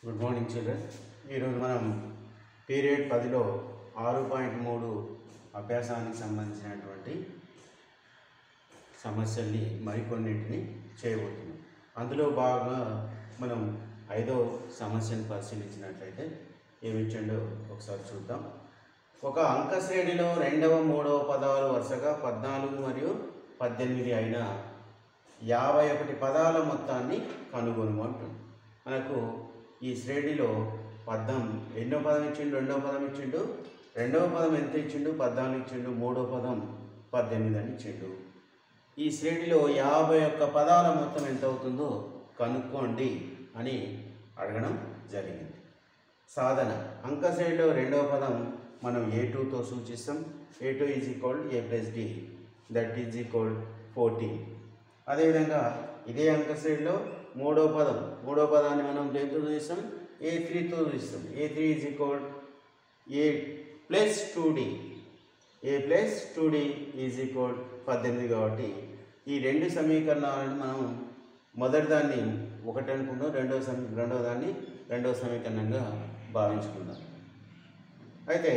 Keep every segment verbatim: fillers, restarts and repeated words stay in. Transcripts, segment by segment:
Good morning children. ఈరోజు మనం period పదిలో ఆరు పాయింట్ మూడు అభ్యాసానికి సంబంధించినటువంటి సమస్యల్ని మరికొన్నింటిని చేయబోతున్నాం. అందులో భాగంగా మనం ఐదో సమస్యను పరిశీలించినట్లయితే ఏమి ఇచ్చిండో ఒకసారి చూద్దాం. ఒక అంక శ్రేణిలో రెండవ మూడవ పదాలు వరుసగా పద్నాలుగు మరియు పద్దెనిమిది అయిన యాభై ఒకటి పదాల మొత్తాన్ని కనుగొనమంటుంది. మనకు ఈ శ్రేణిలో పద్దం ఎన్నో పదం ఇచ్చిండు, రెండవ పదం ఇచ్చిండు, రెండవ పదం ఎంత ఇచ్చిండు, పద్నాలుగు ఇచ్చిండు, మూడో పదం పద్దెనిమిది అని ఇచ్చిండు. ఈ శ్రేణిలో యాభై ఒక్క పదాల మొత్తం ఎంత అవుతుందో కనుక్కోండి అని అడగడం జరిగింది. సాధన అంక శ్రేణిలో రెండవ పదం మనం ఏ టూతో సూచిస్తాం. A two is equal A plus D, that is equal fourteen. అదేవిధంగా ఇదే అంక శ్రేణిలో మూడో పదం మూడో పదాన్ని మనం దేంతో చూస్తాం, ఏ త్రీతో చూస్తాం. A three is equal A plus two D, A plus two D is equal పద్దెనిమిది. కాబట్టి ఈ రెండు సమీకరణాలను మనం మొదటి దాన్ని ఒకటి అనుకుందాం, రెండవ సమీ రెండవ దాన్ని రెండవ సమీకరణంగా భావించుకుందాం. అయితే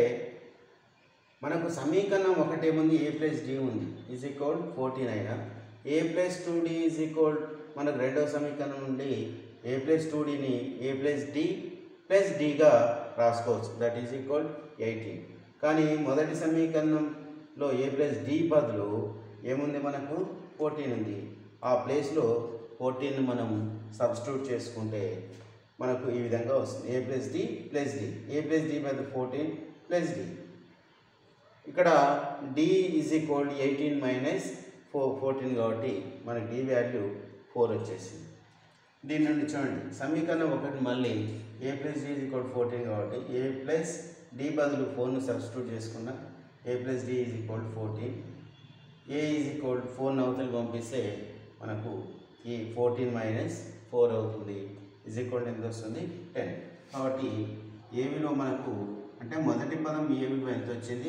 మనకు సమీకరణం ఒకటేముంది, ఏ ప్లస్ డి ఉంది ఈజ్ ఈక్వల్ ఫోర్టీన్ అయినా A plus two D is equal మనకు రెండవ సమీకరణం నుండి ఏ ప్లస్ టూ డిని ఏ ప్లస్ డి ప్లస్ డిగా రాసుకోవచ్చు, దట్ ఈజ్ ఈక్వల్ ఎయిటీన్. కానీ మొదటి సమీకరణంలో ఏ ప్లస్ డి బదులు ఏముంది, మనకు ఫోర్టీన్ ఉంది. ఆ ప్లేస్లో ఫోర్టీన్ మనం సబ్స్టిట్యూట్ చేసుకుంటే మనకు ఈ విధంగా వస్తుంది, A plus D plus D. A plus D బదులు ఫోర్టీన్ ప్లస్ డి. ఇక్కడ D is equal eighteen minus four fourteen కాబట్టి మనకి డి వాల్యూ ఫోర్ వచ్చేసింది. దీని నుండి చూడండి సమీకరణం ఒకటి మళ్ళీ A plus D is equal fourteen కాబట్టి ఏ ప్లస్ డి బదులు ఫోర్ను సబ్స్టిట్యూట్ చేసుకున్నా. A plus D is equal fourteen. A is equal ఫోర్ను అవతలి పంపిస్తే మనకు ఈ ఫోర్టీన్ మైనస్ ఫోర్ అవుతుంది, ఈజ్ ఈక్వల్ ఎంత వస్తుంది, టెన్. కాబట్టి ఏ విలువ మనకు అంటే మొదటి పదం ఏ విలువ ఎంత వచ్చింది,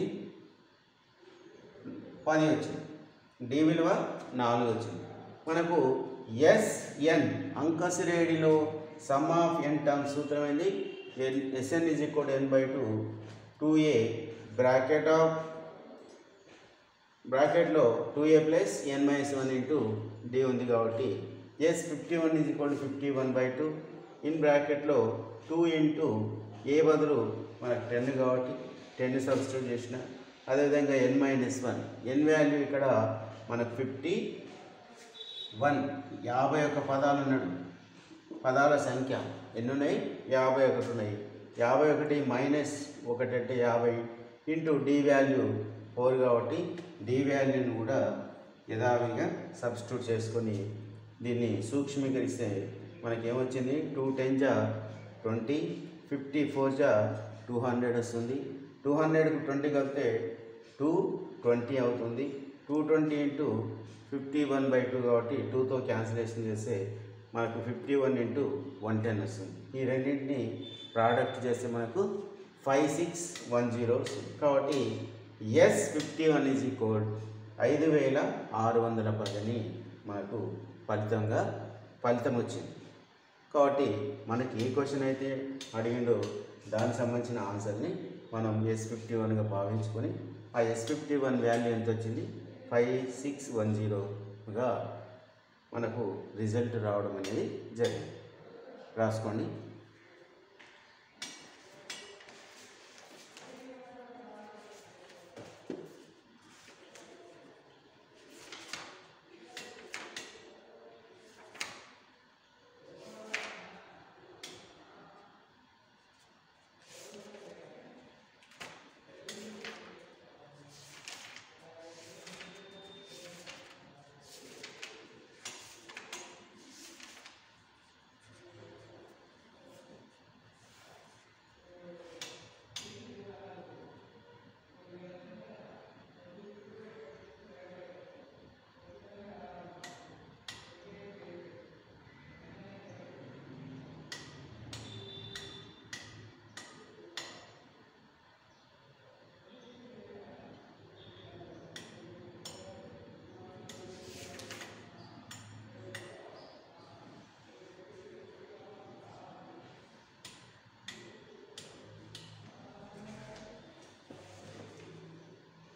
పది వచ్చింది. డి విలువ నాలుగు వచ్చింది. మనకు ఎస్ఎన్ అంక శ్రేణిలో సమ్ ఆఫ్ ఎన్ టర్మ్స్ సూత్రం ఏంది, SN is equal N by two two A bracket of బ్రాకెట్లో two A plus N minus one into D ఉంది. కాబట్టి S fifty one is equal fifty one by two in బ్రాకెట్లో two into A బదులు మనకు ten కాబట్టి ten substitute చేసిన. అదేవిధంగా N minus one, N value ఇక్కడ మనకు ఫిఫ్టీ వన్, యాభై ఒక్క పదాలు ఉన్నాడు. పదాల సంఖ్య ఎన్ని ఉన్నాయి, యాభై ఒకటి ఉన్నాయి. యాభై ఒకటి మైనస్ ఒకటి అంటే యాభై ఇంటూ డి వాల్యూ ఫోర్ కాబట్టి డి వాల్యూని కూడా యథావిధిగా సబ్స్టిట్యూట్ చేసుకొని దీన్ని సూక్ష్మీకరిస్తే మనకేమొచ్చింది, టూ టెన్ జా ట్వంటీ, ఫిఫ్టీ ఫోర్ జా టూ హండ్రెడ్ వస్తుంది. టూ హండ్రెడ్కు ట్వంటీ కలిపితే టూ ట్వంటీ అవుతుంది. Two twenty into fifty one by two కాబట్టి టూతో క్యాన్సిలేషన్ చేస్తే మనకు fifty one into one ten వస్తుంది. ఈ రెండింటిని ప్రోడక్ట్ చేస్తే మనకు ఫైవ్ సిక్స్ వన్ జీరో వస్తుంది. కాబట్టి S fifty one is equal ఐదు వేల ఆరు వందల పదని మనకు ఫలితంగా ఫలితం వచ్చింది. కాబట్టి మనకి ఏ క్వశ్చన్ అయితే అడిగిండో దానికి సంబంధించిన ఆన్సర్ని మనం ఎస్ ఫిఫ్టీ వన్గా భావించుకొని ఆ ఎస్ ఫిఫ్టీ వన్ వాల్యూ ఎంత వచ్చింది, ఫైవ్ సిక్స్ వన్ జీరోగా మనకు రిజల్ట్ రావడం అనేది జరిగింది. రాసుకోండి.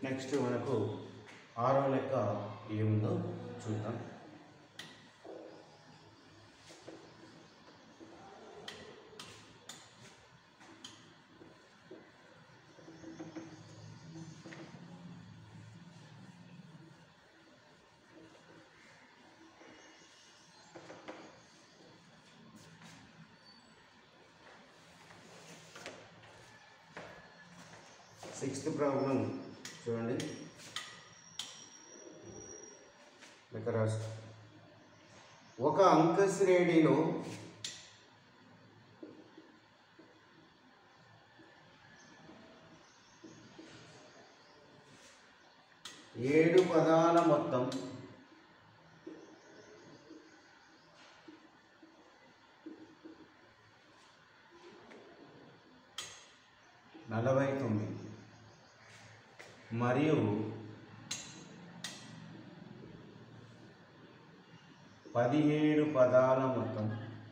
నెక్స్ట్ మనకు ఆరో లెక్క ఏముందో చూద్దాం. సిక్స్త్ ప్రాబ్లం చూడండి. ఇక్కడ రాసు ఒక అంక శ్రేణిలో ఏడు పదాల మొత్తం నలభై తొమ్మిది మరియు పదిహేడు పదాల మొత్తం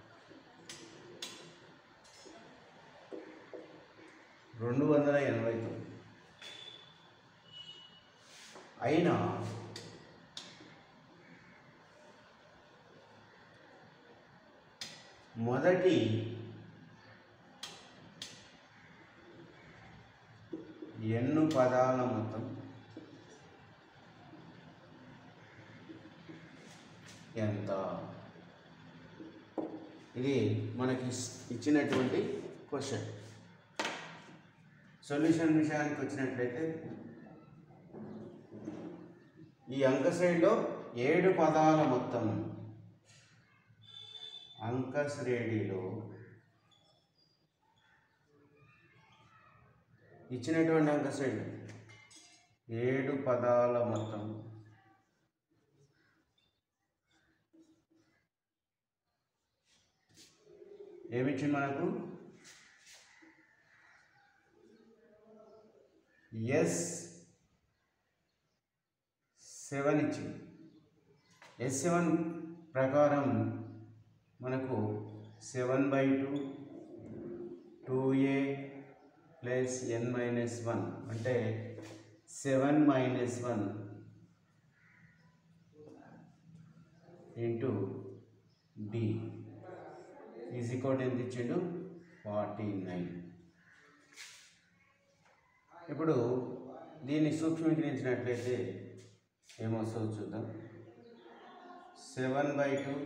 రెండు వందల ఎనభై తొమ్మిది అయినా మొదటి ఎన్ను పదాల మొత్తం ఎంత? ఇది మనకి ఇచ్చినటువంటి క్వశ్చన్. సొల్యూషన్ విషయానికి వచ్చినట్లయితే ఈ అంక శ్రేణిలో ఏడు పదాల మొత్తం అంక శ్రేణిలో ఇచ్చినటువంటి అంక శ్రేణి ఏడు పదాల మొత్తం ఏమిచ్చింది మనకు? ఎస్ సెవెన్ ఇచ్చింది. ఎస్ సెవెన్ ప్రకారం మనకు seven by two two A plus N minus one అంటే seven minus one into D is equal ఎంత ఇచ్చిండు? Forty nine. ఇప్పుడు దీన్ని సూక్ష్మీకరించినట్లయితే ఏమొస్తుందో చూద్దాం. Seven by two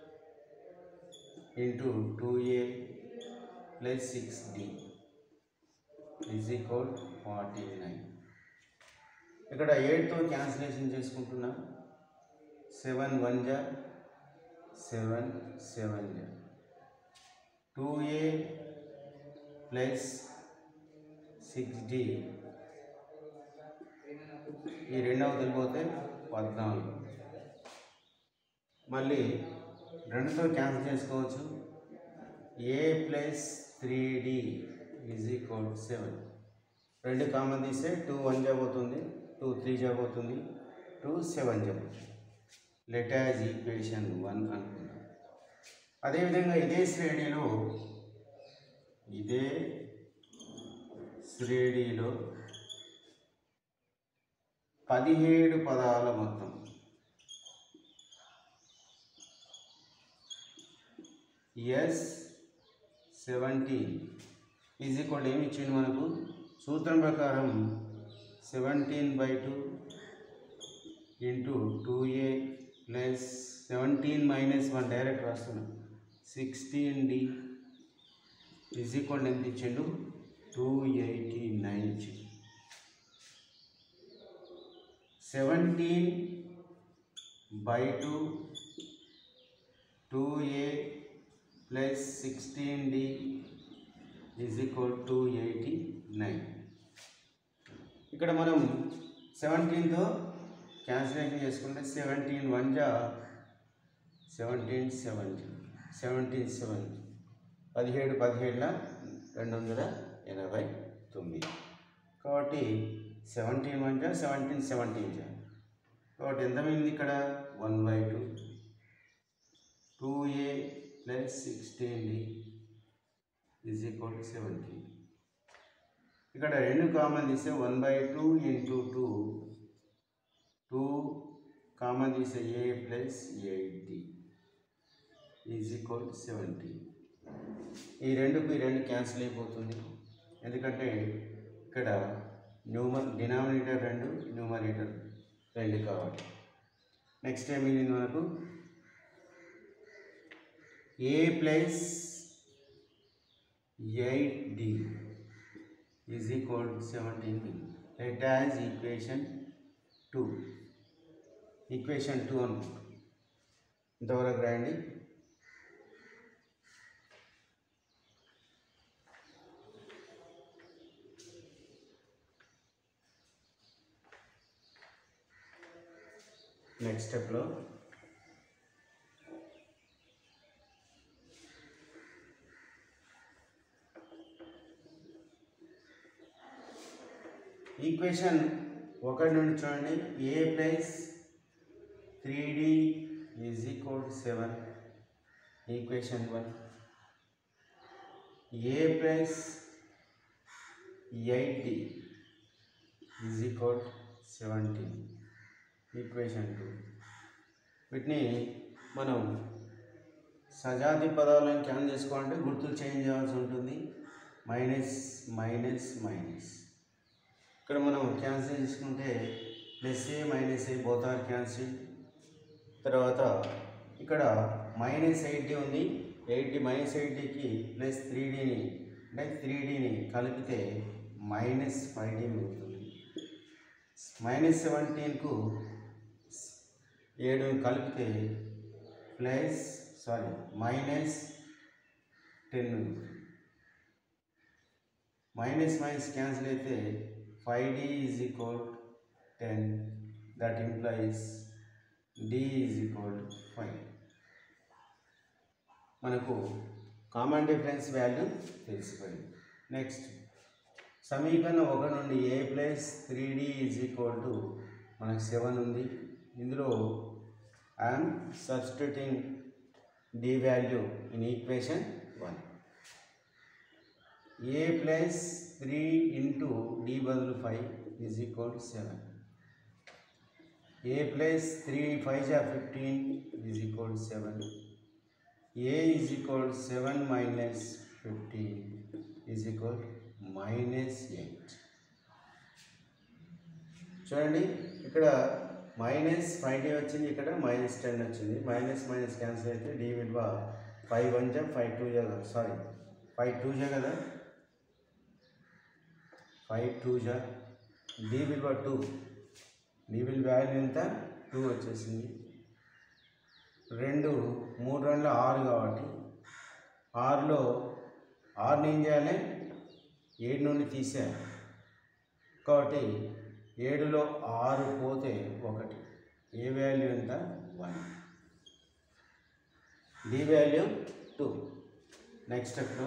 into two A plus six D is equal forty nine. ఇక్కడ ఎయిట్తో క్యాన్సిలేషన్ చేసుకుంటున్నా. సెవెన్ వన్ జా సెవెన్ సెవెన్ జా two A plus six D ఈ రెండవ తెలిపోతే పద్నాలుగు. మళ్ళీ రెండుతో క్యాన్సిల్ చేసుకోవచ్చు. A plus three D is equal seven. రెండు కామన్ తీస్తే టూ వన్ జాబోతుంది, టూ త్రీ జాబోతుంది, టూ సెవెన్ జాబోతుంది. లెట్ యాజ్ ఈక్వేషన్ వన్ అనుకుందాం. అదేవిధంగా ఇదే శ్రేణిలో ఇదే శ్రేణిలో పదిహేడు పదాల మొత్తం ఎస్ సెవెంటీన్ ఈజ్ ఈక్వల్ ఏమి ఇచ్చింది మనకు? సూత్రం ప్రకారం seventeen by two into two A plus seventeen minus one direct రాస్తున్నాం. సిక్స్టీన్ డి ఈజ్ ఈక్వల్ ఎంత ఇచ్చిండు? టూ ఎయిటీ నైన్ ఇచ్చిండు. Seventeen by two two A plus sixteen D is equal two eighty nine. ఇక్కడ మనం సెవెంటీన్తో cancellation చేసుకుంటే seventeen one జా seventeen seven seventeen seven పదిహేడు పదిహేడుల రెండు వందల ఎనభై తొమ్మిది. కాబట్టి సెవెంటీన్ వన్ జా సెవెంటీన్ సెవెంటీన్ జా కాబట్టి ఎంత మిగిలింది ఇక్కడ? One by two two A plus sixteen D is equal to seventeen. ఇక్కడ రెండు కామన్ తీస్తే one by two into two two common తీస్తే A plus eighty is equal seventy. ఈ రెండుకు ఈ రెండు క్యాన్సిల్ అయిపోతుంది, ఎందుకంటే ఇక్కడ న్యూమర్ డినామినేటర్ రెండు న్యూమరేటర్ రెండు కాబట్టి. నెక్స్ట్ ఏం మిగిలింది మనకు? A plus eight D is equal seventeen మిగిలింది. Let us equation two. Equation two అనుకుంటాం. ఇంతవరకు రాయండి. నెక్స్ట్ స్టెప్లో ఈక్వేషన్ ఒకటి నుండి చూడండి. A plus three D is equal to seven, equation one. A plus eight D is equal to seventeen, equation two. వీటిని మనం సజాతి పదాలను క్యాన్సిల్ చేసుకోవాలంటే గుర్తులు చేంజ్ చేయాల్సి ఉంటుంది. Minus minus minus. ఇక్కడ మనం క్యాన్సిల్ చేసుకుంటే plus A minus A both are cancel. తర్వాత ఇక్కడ మైనస్ ఎయిట్ డి ఉంది. ఎయిట్ డి మైనస్ ఎయిట్ డికి ప్లస్ త్రీ డిని అంటే త్రీ డిని కలిపితే మైనస్ ఫైవ్ డి మిగులుతుంది. మైనస్ సెవెంటీన్కు ఏడు కలిపితే plus sorry minus ten. Minus minus cancel అయితే five D is equal ten. That implies D is equal five. మనకు కామన్ డిఫరెన్స్ వాల్యూ తెలిసిపోయింది. నెక్స్ట్ సమీకరణం ఒకటి నుండి A plus three D is equal to మనకు సెవెన్ ఉంది. ఇందులో I'm substituting D value in equation one. A plus three into D బదులు five is equal to seven. A plus three five జా fifteen is equal to seven. A is equal to seven minus fifteen is equal minus eight. చూడండి ఇక్కడ minus five D వచ్చింది, ఇక్కడ minus ten వచ్చింది. Minus minus cancel అయితే D విలువ five one జా five two జా సారీ ఫైవ్ టూ జా కదా, ఫైవ్ టూ జా డి విలువ టూ. డి విలువ వాల్యూ ఎంత? టూ వచ్చేసింది. రెండు మూడు రెండు ఆరు కాబట్టి ఆరులో ఆరుని ఏం చేయాలి? ఏడు నుండి తీసేయాలి కాబట్టి ఏడులో ఆరు పోతే ఒకటి. ఏ వాల్యూ ఎంత? One. D value two. Next స్టెప్లో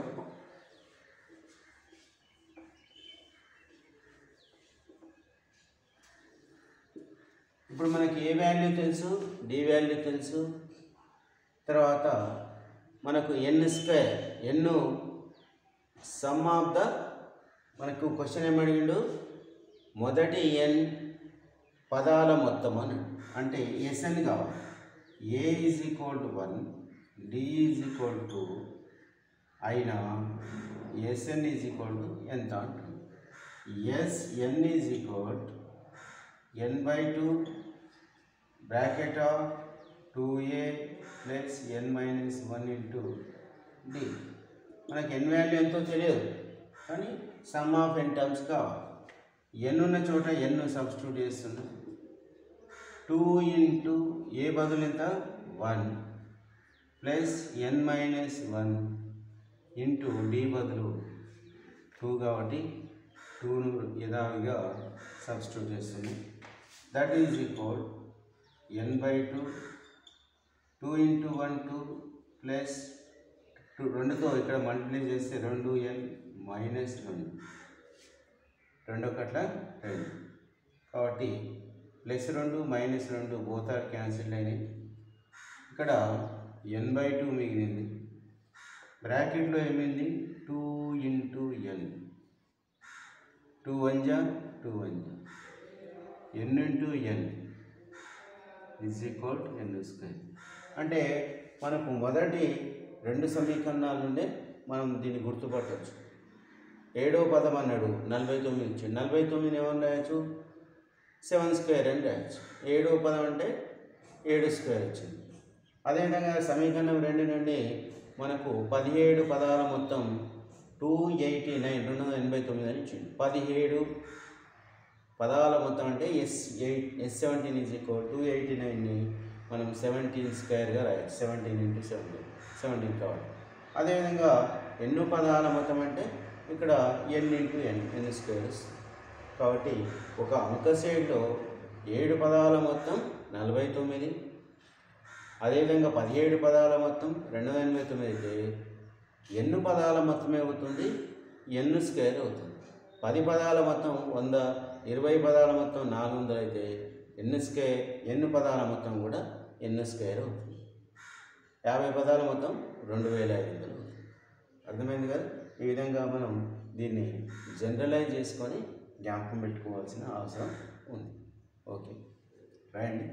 ఇప్పుడు మనకి ఏ వాల్యూ తెలుసు, డి వాల్యూ తెలుసు. తర్వాత మనకు N square, N sum of the మనకు క్వశ్చన్ ఏమడిగిండు? మొదటి ఎన్ పదాల మొత్తం అని అంటే ఎస్ఎన్ కావాలి. A is equal to one, D is equal to అయినా ఎస్ఎన్ ఈజ్ ఈక్వల్ టు ఎంత అంటుంది. S N is equal to N by two bracket of two A plus N minus one into D. మనకి N value ఎంతో తెలియదు కానీ some of n terms కావాలి. N ఉన్న చోట ఎన్ సబ్స్టిట్యూట్ చేస్తున్నాం. టూ ఇంటూ ఏ బదులు ఎంత? One plus N minus one into D బదులు టూ కాబట్టి టూను యథావిగా సబ్స్టిట్యూట్ చేస్తున్నాం. That is equal N by two two into one two plus two రెండుతో ఇక్కడ మల్టిప్లై చేస్తే రెండు ఎన్ మైనస్ రెండు, రెండు ఒకట్ల రెండు కాబట్టి ప్లస్ రెండు మైనస్ రెండు బోత్ ఆర్ క్యాన్సిల్ అయినాయి. ఇక్కడ ఎన్ బై టూ మిగిలింది. బ్రాకెట్లో ఏమైంది? Two into N two one జా టూ వన్ జా N into N is equal to N square. అంటే మనకు మొదటి రెండు సమీకరణాల నుండే మనం దీన్ని గుర్తుపట్టవచ్చు. ఏడో పదం అన్నాడు నలభై తొమ్మిది ఇచ్చాడు. నలభై తొమ్మిది ఏమని రాయొచ్చు? సెవెన్ స్క్వేర్ అని రాయొచ్చు. ఏడో పదం అంటే ఏడు స్క్వేర్ వచ్చింది. అదేవిధంగా సమీకరణం రెండు నుండి మనకు పదిహేడు పదాల మొత్తం టూ ఎయిటీ నైన్ రెండు వందల ఎనభై తొమ్మిది అని ఇచ్చింది. పదిహేడు పదాల మొత్తం అంటే S eight S seventeen is equal two eighty నైన్ని మనం సెవెంటీన్ స్క్వేర్గా రాయొచ్చు. సెవెంటీన్ ఇంటూ సెవెంటీన్ సెవెంటీన్ కావాలి. అదేవిధంగా ఎన్నో పదాల మొత్తం అంటే ఇక్కడ ఎన్ ఇంటూ ఎన్ ఎన్ స్క్వేర్స్. కాబట్టి ఒక అంక సైడ్లో ఏడు పదాల మొత్తం నలభై తొమ్మిది, అదేవిధంగా పదిహేడు పదాల మొత్తం రెండు వందల ఎనభై తొమ్మిది అయితే ఎన్ను పదాల మొత్తం ఏమవుతుంది? ఎన్ స్క్వేర్ అవుతుంది. పది పదాల మొత్తం వంద, ఇరవై పదాల మొత్తం నాలుగు వందలు అయితే ఎన్ స్క్వేర్ ఎన్ని పదాల మొత్తం కూడా ఎన్ స్క్వేర్ అవుతుంది. యాభై పదాల మొత్తం రెండు వేల ఐదు వందలు అవుతుంది. అర్థమైంది కదా? ఈ విధంగా మనం దీన్ని జనరలైజ్ చేసుకొని జ్ఞాపకం పెట్టుకోవాల్సిన అవసరం ఉంది. ఓకే, రాయండి.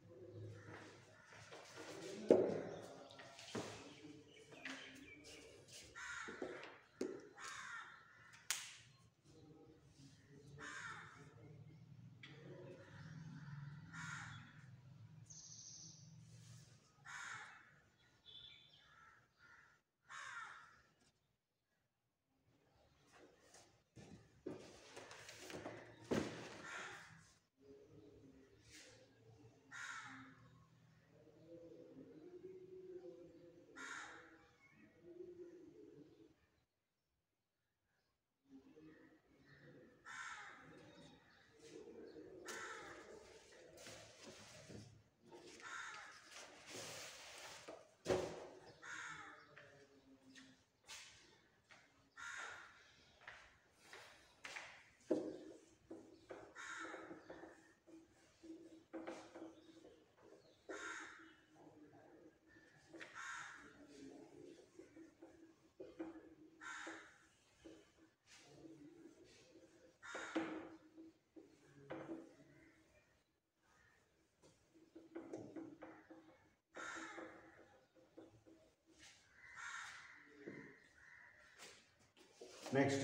Next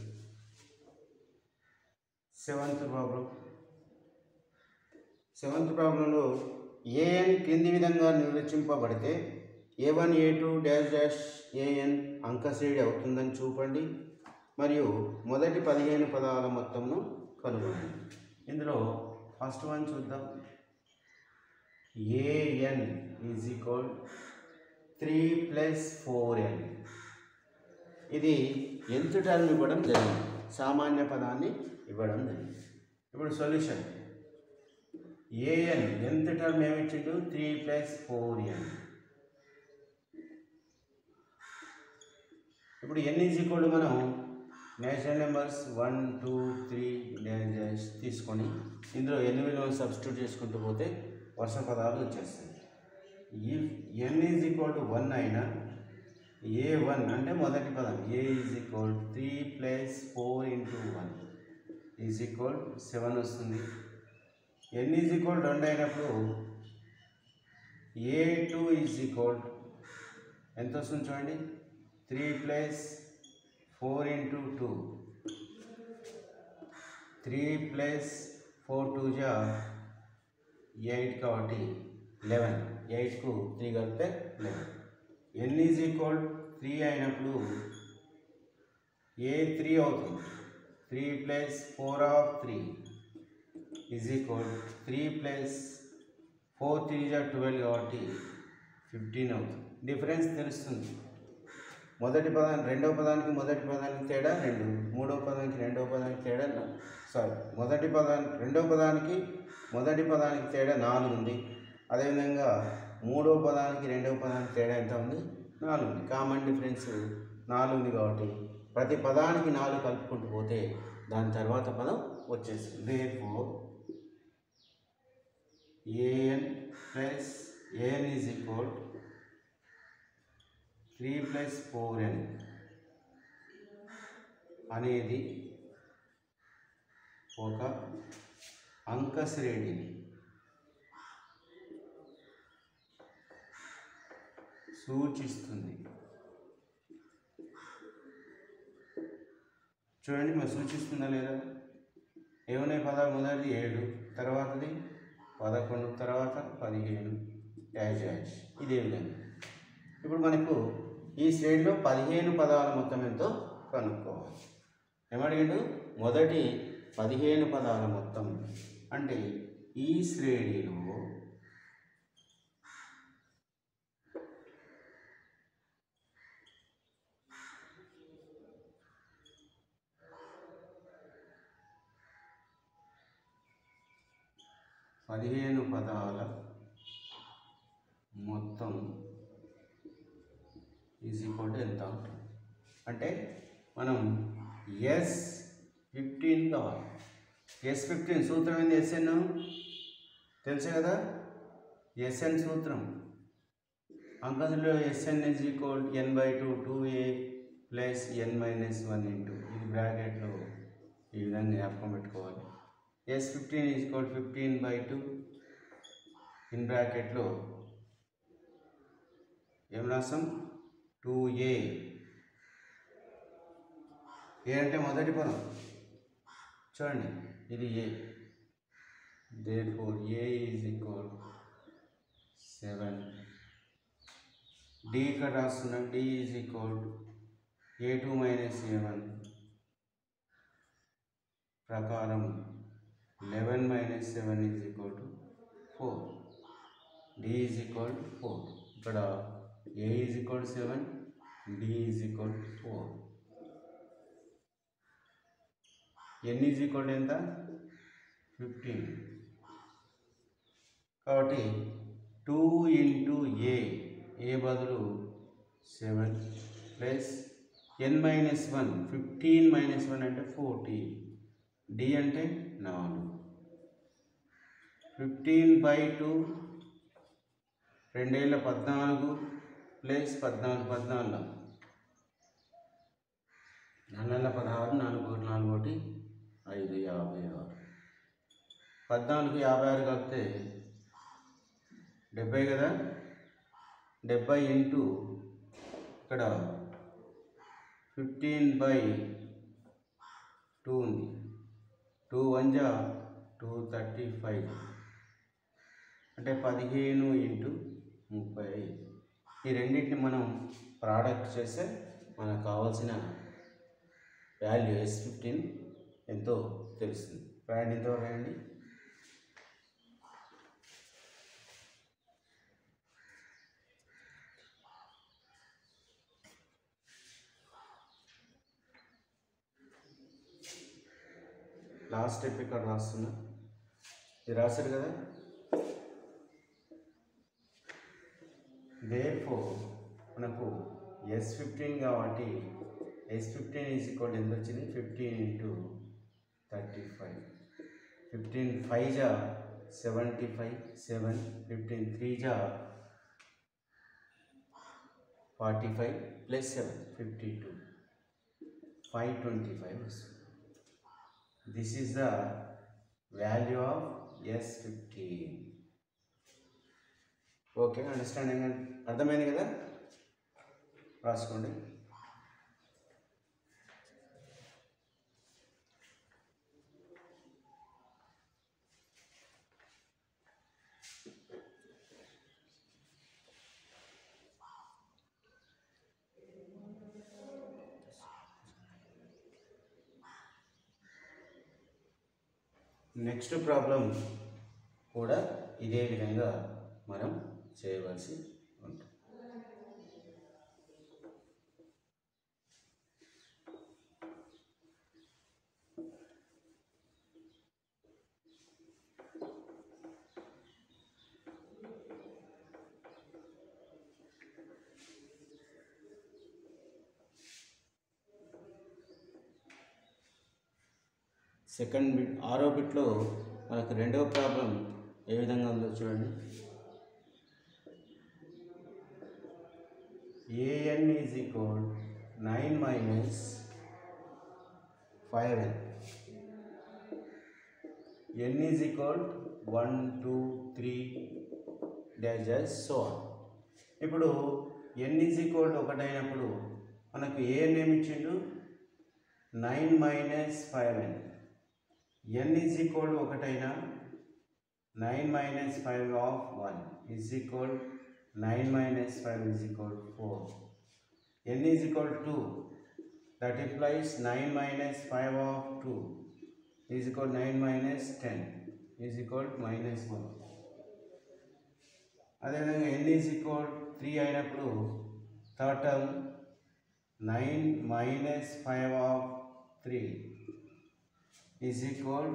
seventh problem. సెవెంత్ ప్రాబ్లంలో ఏఎన్ క్రింది విధంగా నిర్వచింపబడితే A one A two dash dash AN అంకశ్రేణి అవుతుందని చూపండి మరియు మొదటి పదిహేను పదాల మొత్తంను కనుగొనండి. ఇందులో ఫస్ట్ వన్ చూద్దాం. AN is equal three plus four N. ఇది ఎంత టర్మ్ ఇవ్వడం జరిగింది, సామాన్య పదాన్ని ఇవ్వడం జరిగింది. ఇప్పుడు సొల్యూషన్ ఏఎన్ ఎంత టర్మ్ ఏమిచ్చిండు? Three plus four N. ఇప్పుడు ఎన్ ఈజ్ ఈక్వల్ టు మనం natural numbers one two three dash తీసుకొని ఇందులో ఎన్ని విలువలు సబ్స్టిట్యూట్ చేసుకుంటూ పోతే వర్ష పదాలు వచ్చేస్తాయి. ఈ N is equal to one అయినా ఏ వన్ అంటే మొదటి పదం A is equal three plus four into one is equal seven వస్తుంది. ఎన్ ఈజ్ ఈక్వల్ రెండు అయినప్పుడు ఏ టూ ఈజ్ ఈక్వల్ ఎంత వస్తుంది చూడండి, three plus four into two, three plus four two జా ఎయిట్ కాబట్టి లెవెన్, ఎయిట్కు త్రీ కలిపితే eleven. N is equal three అయినప్పుడు ఏ త్రీ అవుతుంది, three plus four of three is equal three plus four three జా ట్వెల్వ్ కాబట్టి fifteen అవుతుంది. Difference తెలుస్తుంది. మొదటి పదానికి రెండవ పదానికి మొదటి పదానికి తేడా రెండు, మూడవ పదానికి రెండవ పదానికి తేడా సారీ మొదటి పదానికి రెండవ పదానికి మొదటి పదానికి తేడా నాలుగు ఉంది. అదేవిధంగా మూడవ పదానికి రెండవ పదానికి తేడా ఎంత ఉంది? నాలుగు ఉంది. కామన్ డిఫరెన్స్ నాలుగు ఉంది కాబట్టి ప్రతి పదానికి నాలుగు కలుపుకుంటూ పోతే దాని తర్వాత పదం వచ్చేసింది. Therefore A N plus A N is equal three plus four N అనేది ఒక అంక శ్రేణిని సూచిస్తుంది. చూడండి మరి సూచిస్తుందా లేదా? ఏమున్నాయి పదాలు? మొదటిది ఏడు, తర్వాతది పదకొండు, తర్వాత పదిహేను, డాష్ డాష్. ఇదే విధంగా ఇప్పుడు మనకు ఈ శ్రేణిలో పదిహేను పదాల మొత్తం ఎంతో కనుక్కోవాలి. ఏమడిగాడు? మొదటి పదిహేను పదాల మొత్తం అంటే ఈ శ్రేణిలో పదిహేను పదాల మొత్తం ఈజ్ ఈక్వల్ టు ఎంత ఉంటుంది అంటే మనం ఎస్ ఫిఫ్టీన్ కావాలి. ఎస్ ఫిఫ్టీన్ సూత్రం ఏంది? ఎస్ఎన్ తెలుసు కదా, ఎస్ఎన్ సూత్రం. అంకంలో S N is equal N by two two A plus N minus one into, ఇది బ్రాకెట్లో ఈ విధంగా జ్ఞాపకం పెట్టుకోవాలి. S fifteen is equal fifteen by two in బ్రాకెట్లో ఏం రాస్తాం? Two A. ఏ అంటే మొదటి పదం చూడండి, ఇది A. therefore a is equal seven. d ఇక్కడ రాస్తున్నాం, d is equal A two minus A one ప్రకారం eleven minus seven is equal to four. d is equal to four. ఇక్కడ a is equal to seven, d is equal to four. n is equal to ఎంత? Fifteen. కాబట్టి two into A, A బదులు seven plus N minus one, fifteen minus one అంటే fourteen. D అంటే నాలుగు. Fifteen by two రెండేళ్ళ పద్నాలుగు plus పద్నాలుగు పద్నాలుగు నాలుగు పదహారు, నాలుగు నాలుగు ఒకటి ఐదు, యాభై ఆరు. పద్నాలుగు యాభై ఆరు కలిపితే డెబ్బై కదా. డెబ్బై ఇంటూ ఇక్కడ ఫిఫ్టీన్ బై టూ ఉంది. టూ వన్ జా టూ థర్టీ ఫైవ్ అంటే పదిహేను ఇంటూ ముప్పై ఐదు. ఈ రెండింటిని మనం ప్రోడక్ట్ చేస్తే మనకు కావాల్సిన వాల్యూ ఎస్ ఫిఫ్టీన్ ఎంతో తెలుస్తుంది. రాయండి, ఎంతో రాయండి. లాస్ట్ స్టెప్ ఇక్కడ రాస్తున్నా, ఇది రాశారు కదా. therefore మనకు ఎస్ ఫిఫ్టీన్ కాబట్టి ఎస్ ఫిఫ్టీన్ ఈజ్ ఈక్వల్ ఎంత వచ్చింది? Fifteen into thirty five. Fifteen five జా seventy five, seven. Fifteen three జా forty five plus seven fifty two, five twenty five వస్తుంది. This is the value of S fifteen. Okay, understanding? అర్థమైంది కదా? రాసుకోండి. Next problem కూడా ఇదే విధంగా మనం చేయవలసి ఉంటుంది. సెకండ్ బిట్, ఆరో బిట్లో మనకు రెండవ ప్రాబ్లం ఏ విధంగా ఉందో చూడండి. A N is equal nine minus five N n is equal one two three dash dash so on. ఇప్పుడు n ఈజ్ ఈక్వల్ ఒకటి అయినప్పుడు మనకు ఏ నేమ్ ఇచ్చిండు nine minus five N. n is equal ఒకటైనా nine minus five of one is equal nine minus five is equal four. n is equal two, that implies nine minus five of two is equal nine minus ten is equal minus one. అదేవిధంగా n is equal three అయినప్పుడు third term nine minus five of three is equal,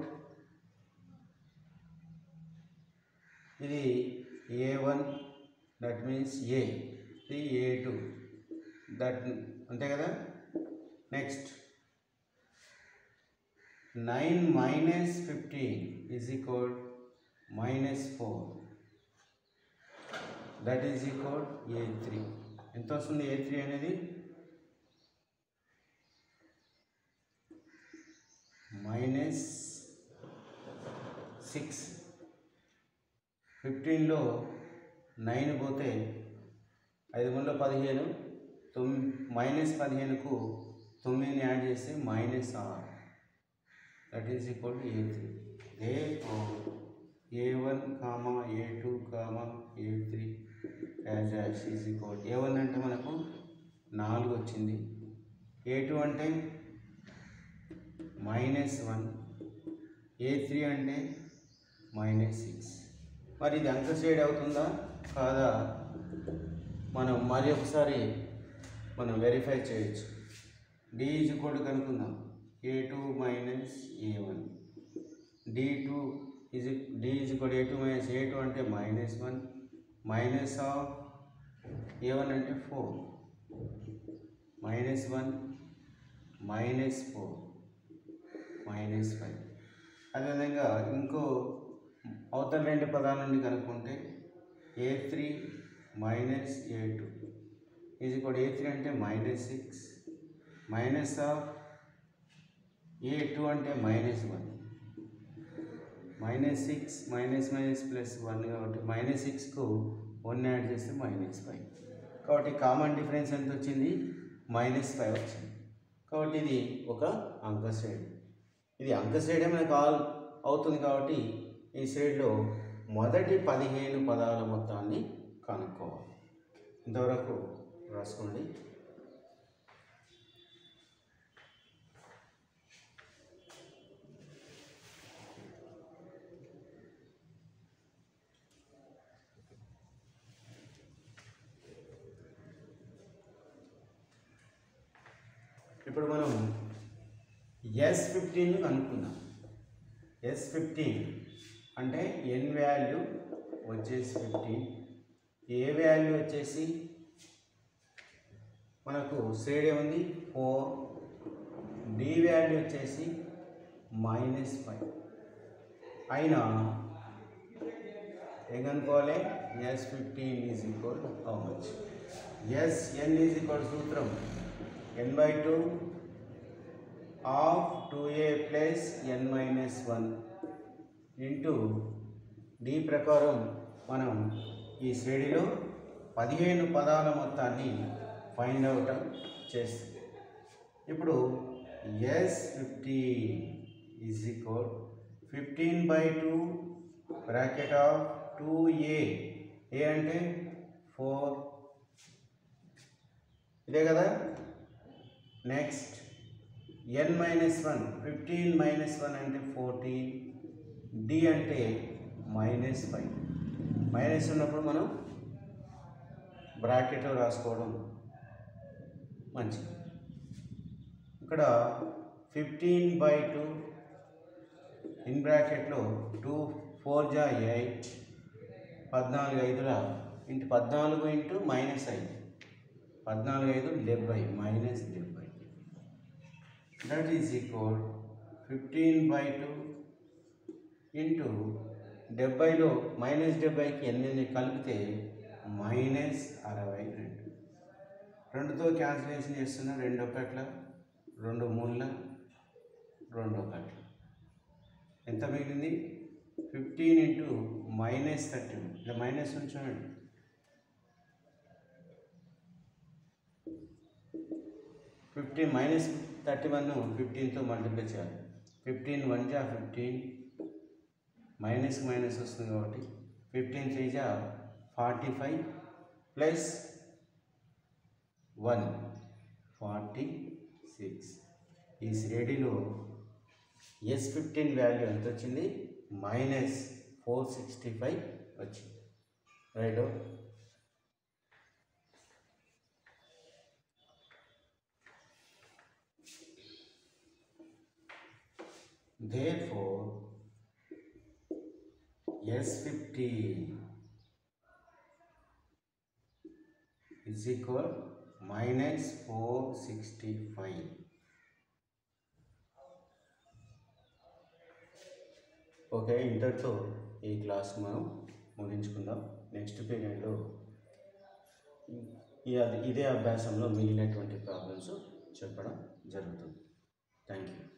ఇది A one, that means A, ఇది A two, that అంతే కదా. Next nine minus fifteen is equal minus four, that is equal A three. ఎంత వస్తుంది A three అనేది? Minus six. ఫిఫ్టీన్లో నైన్ పోతే ఐదు మూడులో పదిహేను, తొమ్మిది మైనస్ పదిహేనుకు తొమ్మిదిని యాడ్ చేస్తే మైనస్ ఆరు, that is equal to A three. They A one comma A two comma A three dash dash is equal. A one అంటే మనకు నాలుగు వచ్చింది, ఏ టూ అంటే మైనస్ వన్, ఏ త్రీ అంటే మైనస్ సిక్స్. మరి ఇది అంక షేడ్ అవుతుందా కాదా మనం మరి ఒకసారి మనం వెరిఫై చేయొచ్చు. డి ఈజ్ ఈక్వల్ టు కనుక్కుందాం. A two minus A one, D two is D is equal A two minus A two అంటే minus one, minus of A one అంటే four, minus one, minus four, minus five. అదేవిధంగా ఇంకో అవతల రెండు పదాల నుండి కనుక్కుంటే A three minus A two is equal A three అంటే minus six, minus of A two అంటే minus one, minus six minus minus plus one కాబట్టి మైనస్ సిక్స్కు వన్ యాడ్ చేస్తే మైనస్ ఫైవ్. కాబట్టి కామన్ డిఫరెన్స్ ఎంత వచ్చింది? మైనస్ ఫైవ్ వచ్చింది. కాబట్టి ఇది ఒక అంక శ్రేణి. ఇది అంక శ్రేణి మనకు ఆల్ అవుతుంది కాబట్టి ఈ శ్రేణిలో మొదటి పదిహేను పదాల మొత్తాన్ని కనుక్కోవాలి. ఇంతవరకు రాసుకోండి. ఇప్పుడు మనం ఎస్ ఫిఫ్టీన్ కనుక్కుందాం. ఎస్ ఫిఫ్టీన్ అంటే ఎన్ వాల్యూ వచ్చేసి ఫిఫ్టీన్, ఏ వాల్యూ వచ్చేసి మనకు శ్రేణి ఉంది ఫోర్, డి వాల్యూ వచ్చేసి మైనస్ ఫైవ్. అయినా ఏం కనుక్కోవాలి? S fifteen is equal how much? S N is equal సూత్రం N by two of two A plus N minus one into D ప్రకారం మనం ఈ శ్రేణిలో పదిహేను పదాల మొత్తాన్ని ఫైండ్ అవుట్ చేస్తుంది. ఇప్పుడు S fifteen is equal fifteen by two bracket of two A, A అంటే ఫోర్, ఇదే కదా. Next N minus one, fifteen minus one అంటే ఫోర్టీన్, డి అంటే మైనస్ ఫైవ్. మైనస్ ఉన్నప్పుడు మనం బ్రాకెట్లో రాసుకోవడం మంచిది. ఇక్కడ ఫిఫ్టీన్ బై టూ ఇన్ బ్రాకెట్లో టూ ఫోర్ జా ఎయిట్, పద్నాలుగు ఐదుల ఇంటూ పద్నాలుగు ఇంటూ మైనస్ ఐదు, పద్నాలుగు ఐదు డెబ్బై, మైనస్ డెబ్బై. That is equal fifteen by two into డెబ్బైలో మైనస్ డెబ్బైకి ఎనిమిది కలిపితే మైనస్ అరవై రెండు. రెండుతో క్యాన్సిలేషన్ చేస్తున్నా, రెండు ఒకట్ల, రెండు మూడుల, రెండు ఒకట్ల. ఎంత మిగిలింది? Fifteen into minus thirty one, ఇలా మైనస్ ఉంచండి. ఫిఫ్టీన్ మైనస్ థర్టీ వన్ ఫిఫ్టీన్తో మల్టిప్లై చేయాలి. ఫిఫ్టీన్ వన్ జా ఫిఫ్టీన్, మైనస్ మైనస్ వస్తుంది కాబట్టి ఫిఫ్టీన్ త్రీ జా forty five plus one forty six. ఈ శ్రేణిలో ఎస్ ఫిఫ్టీన్ వాల్యూ ఎంత వచ్చింది? మైనస్ ఫోర్ సిక్స్టీ ఫైవ్ వచ్చింది. Right. Therefore, S fifteen is equal minus four sixty-five. Okay, ఇంతటితో ఈ క్లాస్ మనం ముగించుకుందాం. నెక్స్ట్ పీరియడ్లో ఇదే అభ్యాసంలో మిగిలినటువంటి ప్రాబ్లమ్స్ చెప్పడం జరుగుతుంది. Thank you.